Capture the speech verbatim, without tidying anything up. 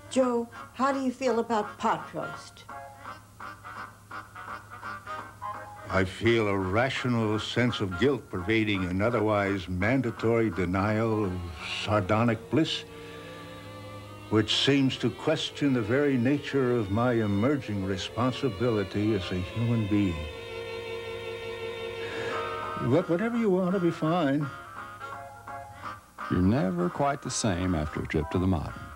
Joe, how do you feel about pot roast? I feel a rational sense of guilt pervading an otherwise mandatory denial of sardonic bliss, which seems to question the very nature of my emerging responsibility as a human being. But whatever you want to be fine. You're never quite the same after a trip to the Modern.